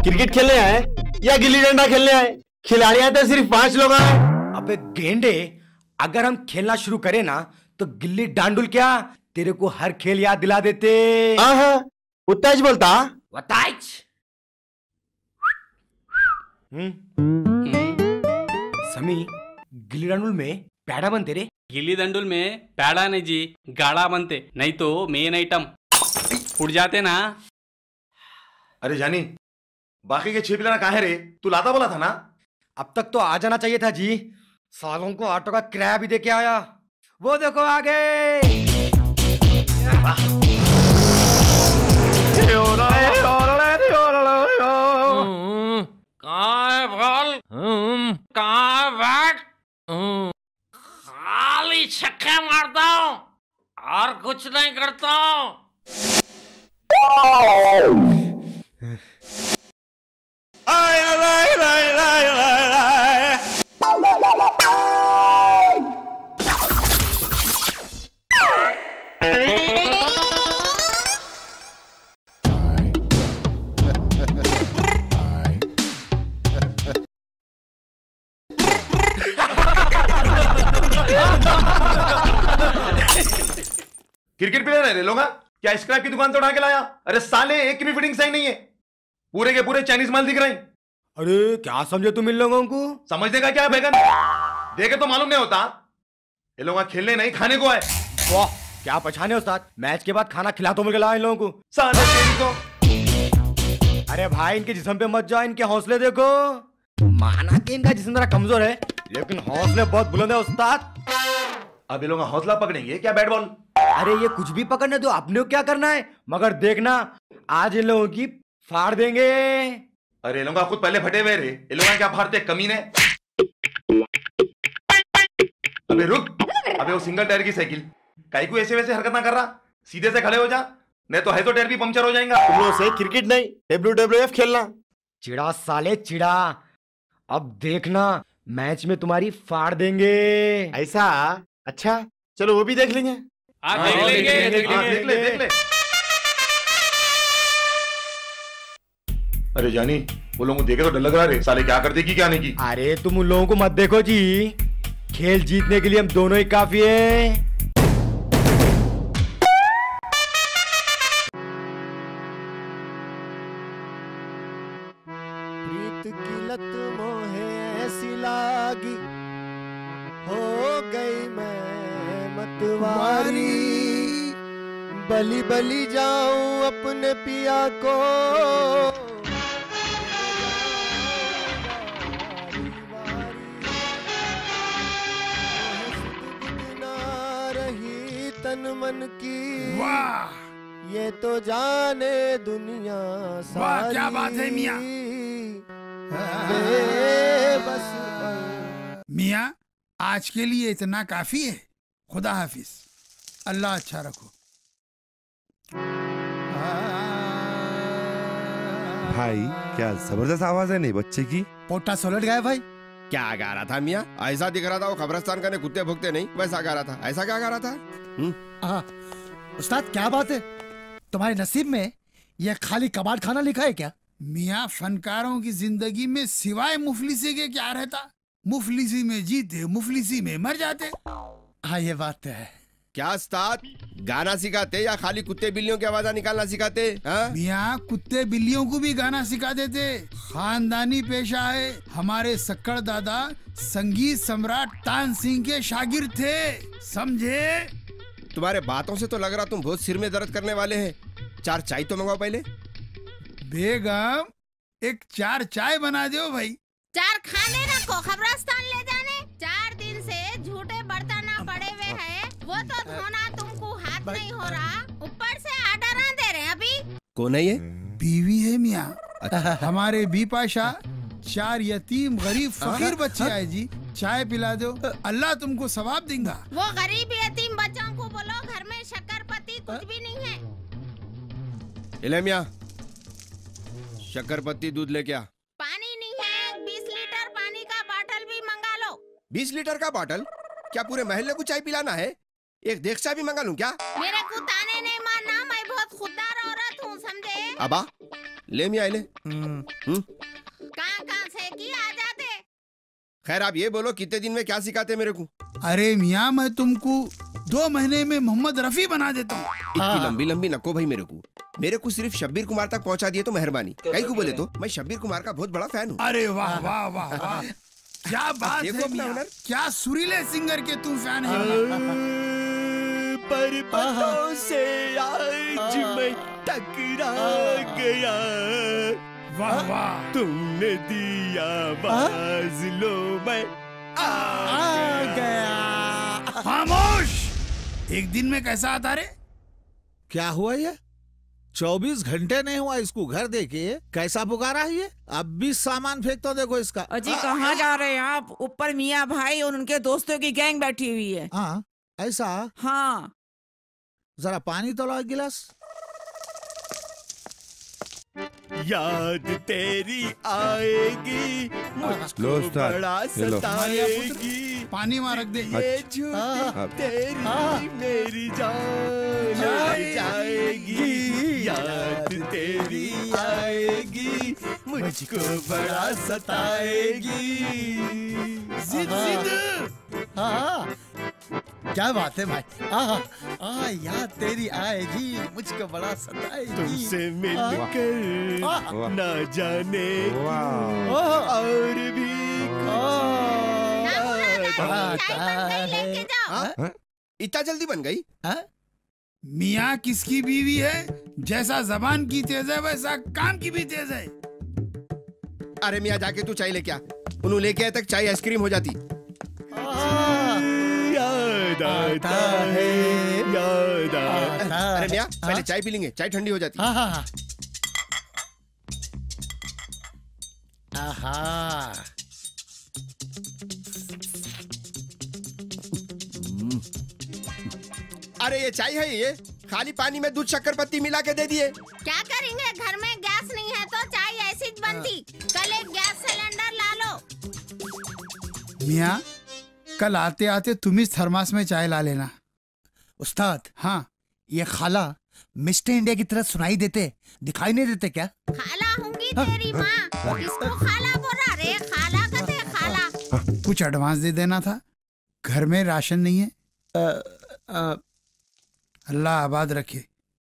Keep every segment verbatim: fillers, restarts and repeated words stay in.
Cricket खेलने आए या गिल्ली डंडा खेलने आए? खिलाड़ी आए तो सिर्फ पांच लोग आए। अबे गेंडे, अगर हम खेलना शुरू करें ना तो गिल्ली डांडुल क्या तेरे को हर खेल याद दिला देते। हाँ, उत्ताज बोलता वताइच। समी, गिल्ली डंडुल में पैड़ा बनते रे। गिल्ली दंडुल में पैड़ा नहीं जी, गाड़ा बनते, नहीं तो मेन आइटम फूट जाते ना। अरे जानी, बाकी के छह पिलाना कहाँ है रे? तू लाता बोला था ना। अब तक तो आ जाना चाहिए था जी। सालों को ऑटो का किराया भी दे के आया। वो देखो आगे। कहाँ है बॉल? कहाँ है बैट? खाली छक्के मारता हूँ और कुछ नहीं करता हूँ। क्रिकेट प्लेयर है रे लोगा? क्या स्क्रैप की दुकान तो उठा के लाया? अरे साले, एक की भी फिटिंग सही नहीं है। पूरे के पूरे चाइनीज माल दिख रहे हैं। अरे क्या समझे तुम इन लोगों को? समझने का क्या है बैगन? देखे तो मालूम नहीं होता। ये लोग खेलने नहीं खाने को आए। वाह, क्या पछाने उस्ताद। मैच के बाद खाना खिला तो मिल गया इन लोगों को। साले तेरी को। अरे भाई, इनके जिस्म पे मत जाओ, इनके हौसले देखो। माना कि इनका जिस्म जरा कमजोर है, लेकिन हौसले बहुत बुलंद है उस्ताद। अब ये लोग हौसला पकड़ेंगे क्या बैट बॉल? अरे ये कुछ भी पकड़ने दो, अपने को क्या करना है। मगर देखना, आज इन लोगों की फाड़ देंगे। अरे लोग खुद पहले फटे हुए रे। ये लोग क्या फाड़ते कमीने। अबे रुक। अबे वो सिंगल टायर की साइकिल काई को ऐसे वैसे हरकत ना कर रहा। सीधे से खड़े हो जा, नहीं तो है तो टायर भी पंक्चर हो जाएगा। तुम लोग से क्रिकेट नहीं, डब्ल्यू डब्ल्यू एफ खेलना। चिड़ा साले चिड़ा, अब देखना मैच में तुम्हारी फाड़ देंगे। ऐसा? अच्छा चलो वो भी देख लेंगे। हाँ, देख लेंगे, देख हाँ, देख ले देख ले। अरे जानी, वो लोगों को देखे तो डर लग रहा है। साले क्या कर देगी क्या नहीं की। अरे तुम उन लोगों को मत देखो जी, खेल जीतने के लिए हम दोनों ही काफी है। प्रीत की लत मोहे ऐसी लागी, हो गई मैं मतवारी। बली बली जाऊं अपने पिया को, रही तन मन की। वाह, ये तो जाने दुनिया सारी। वाह क्या बात है मियाँ। बस मियाँ, आज के लिए इतना काफी है। खुदा हाफिज, अल्लाह अच्छा रखो। भाई क्या जबरदस्त आवाज है नहीं बच्चे की। पोटा सोलट गया भाई। क्या गा रहा था मियाँ? ऐसा दिख रहा था वो कब्रिस्तान का कुत्ते भुगते नहीं, वैसा गा रहा था। ऐसा क्या गा रहा था? उस्ताद क्या बात है, तुम्हारे नसीब में यह खाली कबाड़ खाना लिखा है क्या? मियाँ, फनकारों की जिंदगी में सिवाय मुफलिसी के क्या रहता? मुफलिसी में जीते, मुफलिसी में मर जाते। हाँ ये बात तो है। क्या उस्ताद गाना सिखाते या खाली कुत्ते बिल्लियों की आवाज़ निकालना सिखाते? मियाँ, कुत्ते बिल्लियों को भी गाना सिखा देते। खानदानी पेशा है। हमारे सक्कड़ दादा संगीत सम्राट तानसेन के शागिर्द थे, समझे? तुम्हारे बातों से तो लग रहा तुम बहुत सिर में दर्द करने वाले हैं। चार चाय तो मंगवाओ पहले। बेगम, एक चार चाय बना दो भाई। चार खाने रखो, खबरस्तान ले जाने। चार दिन से झूठे बर्तन पड़े हुए हैं, वो तो धोना तुमको हाथ नहीं हो रहा, ऊपर से आर्डर दे रहे हैं। अभी कौन है ये? बीवी है मियाँ। अच्छा। हमारे बी पाशा चार यतीम गरीब फकीर बच्चे आए जी, चाय पिला दो, अल्लाह तुमको सवाब देगा। वो गरीब यतीम बच्चों को बोलो घर में शक्करपत्ती कुछ भी नहीं है। इले मियाँ, शक्करपत्ती दूध ले क्या? पानी नहीं है, बीस लीटर पानी का बोतल भी मंगा लो। बीस लीटर का बोतल? क्या पूरे महल्ले को चाय पिलाना है? एक देगचा भी मंगा लूं क्या? मेरे को ताने नहीं मारना, मैं बहुत खुददार औरत हूँ, समझे? अबा, ले मियाँ ले। कहाँ कहाँ से की आ जाते। खैर आप ये बोलो कितने दिन में क्या सिखाते मेरे को? अरे मियाँ मैं तुमको दो महीने में मोहम्मद रफी बना देता हूँ। इतनी लंबी लंबी नको भाई मेरे को। मेरे को सिर्फ शब्बीर कुमार तक पहुंचा दिए तो मेहरबानी। कहीं को बोले तो मैं शब्बीर कुमार का बहुत बड़ा फैन हूँ। अरे वाह वाह वाह वाह, क्या बात देखो है अपना मियाँ, हुनर। क्या सुरीले सिंगर के तुम फैन है। पर्वतों से आज मैं टकरा गया। वाह वाह, तुमने दिया आवाज लो मैं आ गया। खामोश, एक दिन में कैसा आता रे? क्या हुआ ये? चौबीस घंटे नहीं हुआ इसको घर देके कैसा पुकारा है ये? अब भी सामान फेंक तो देखो इसका। अजी कहाँ जा रहे हैं आप? ऊपर मियाँ भाई और उनके दोस्तों की गैंग बैठी हुई है। हाँ ऐसा? हाँ जरा पानी तो लो एक गिलास। याद तेरी आएगी मुझको बड़ा सताएगी। पानी वहाँ रख दे। ये झूठी तेरी मेरी जान जाएगी। याद तेरी आएगी मुझको बड़ा सताएगी। जिद जिद। हाँ क्या बात है भाई। आ, आ, याद तेरी आएगी मुझको बड़ा सताएगी। तुमसे मिलकर ना जाने और भी इतना जल्दी बन गई? मियाँ किसकी बीवी है? जैसा जबान की तेज है वैसा काम की भी तेज है। अरे मियाँ जाके तू चाय लेके आ। उन्होंने लेके आए तक चाय आइसक्रीम हो जाती। याद आता है याद आता। अरे मियाँ पहले चाय पी लेंगे, चाय ठंडी हो जाती। हाँ हाँ हाँ। आहा। अरे ये चाय है ये? खाली पानी में दूध शक्कर पत्ती मिला के दे दिए। क्या करेंगे, घर में गैस नहीं है तो चाय ऐसी ज बनती। कल एक गैस सिलेंडर ला लो। मियाँ कल आते आते तुम इस थर्मास में चाय ला लेना। उस्ताद हाँ ये खाला मिस्टर इंडिया की तरह सुनाई देते दिखाई नहीं देते क्या? खाला होंगी तेरी माँ। किसको खाला बोला रे? खाला कहते खाला। कुछ एडवांस दे देना था, घर में राशन नहीं है। आ, आ, अल्लाह आबाद रखे।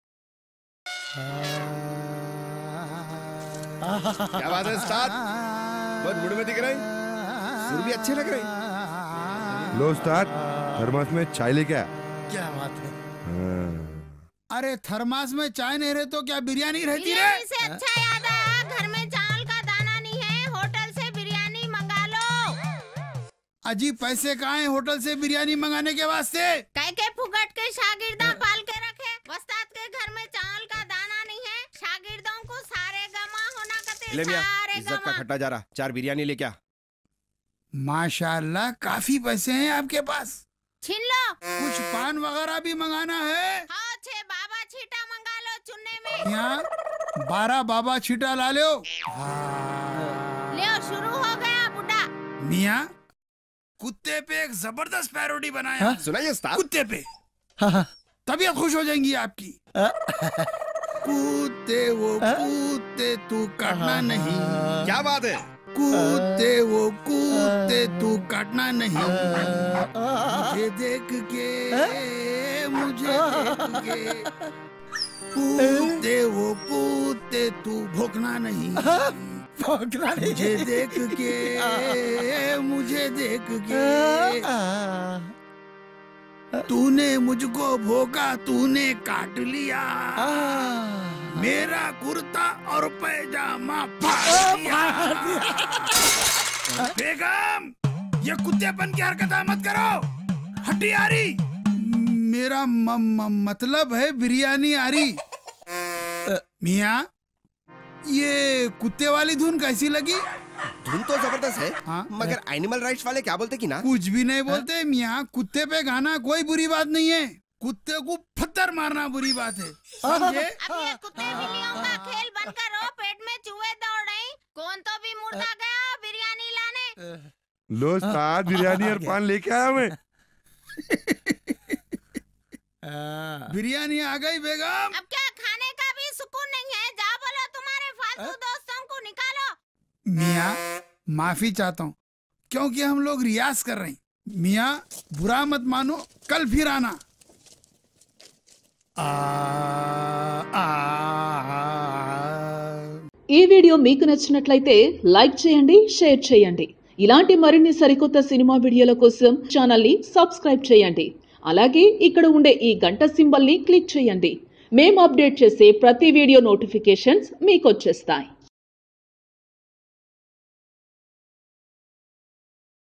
क्या बात है उस्ताद, बहुत मूड में दिख रहे हैं। सुर भी अच्छे लग रहे हैं। लो उस्ताद थर्मस में चाय लेके आ। क्या बात है। अरे थर्मास में चाय नहीं रहे तो क्या बिरयानी रहती रे? बिरयानी से अच्छा याद आया, घर में चावल का दाना नहीं है, होटल से बिरयानी मंगा लो। अजी पैसे कहाँ हैं होटल से बिरयानी मंगाने के वास्ते? कह के फुगट के शागिर्दा पाल के रखे। वस्ताद के घर में चावल का दाना नहीं है, शागिर्दों को सारे गमा होना कते ले मियां, सारे इज्जत का गमा। खट्टा जा रहा, चार बिरयानी लेके आ। माशाल्लाह काफी पैसे हैं आपके पास। छीन लो। कुछ पान वगैरह भी मंगाना है? हाँ छे बाबा छीटा मंगा लो चुन्ने में। यहाँ बारह बाबा छीटा ला लो। ले शुरू हो गया बुड्ढा। मियाँ कुत्ते पे एक जबरदस्त पैरोडी बनाया। हाँ? सुनाइए उस्ताद। कुत्ते पे हाँ हाँ। तबीयत खुश हो जाएंगी आपकी। कूदते वो कूदते तू काटना नहीं। क्या बात है? कूदते वो कूदते तू काटना नहीं। मुझे देख के मुझे देख के कूदते वो कूदते तू भोंकना नहीं। भोंकना नहीं। मुझे देख के मुझे देख के तूने मुझको भोगा तूने काट लिया। मेरा कुर्ता और पैजामा फाड़ दिया। बेगम ये कुत्तेपन की हरकत मत करो। हड्डी आ रही। मेरा म, म, मतलब है बिरयानी आ रही। मियाँ ये कुत्ते वाली धुन कैसी लगी? धुन तो जबरदस्त है। हाँ? मगर एनिमल राइट्स वाले क्या बोलते कि ना? कुछ भी नहीं बोलते मियाँ, कुत्ते पे गाना कोई बुरी बात नहीं है, कुत्ते को पत्थर मारना बुरी बात है, समझे? अब ये कुत्ते बिल्लियों का खेल बंद करो, पेट में चूहे दौड़ रहे। कौन तो भी मुर्दा गया बिरयानी लाने। लो उस्ताद बिरयानी और पान लेके आया मैं। बिरयानी आ गई बेगम। अब क्या खाने का भी सुकून नहीं है? जा बोलो तुम्हारे फादर मियाँ माफी चाहता हूँ क्योंकि हम लोग रियाज कर रहे हैं। मियाँ बुरा मत मानो, कल फिर आना। आ, आ, आ, ఈ వీడియో మీకు నచ్చినట్లయితే లైక్ చేయండి, షేర్ చేయండి. ఇలాంటి మరిన్ని సరికొత్త సినిమా వీడియోల కోసం ఛానల్ ని సబ్స్క్రైబ్ చేయండి. అలాగే ఇక్కడ ఉండే ఈ గంట సింబల్ ని క్లిక్ చేయండి. మేము అప్డేట్ చేసే ప్రతి వీడియో నోటిఫికేషన్స్ మీకు వచ్చేస్తాయి.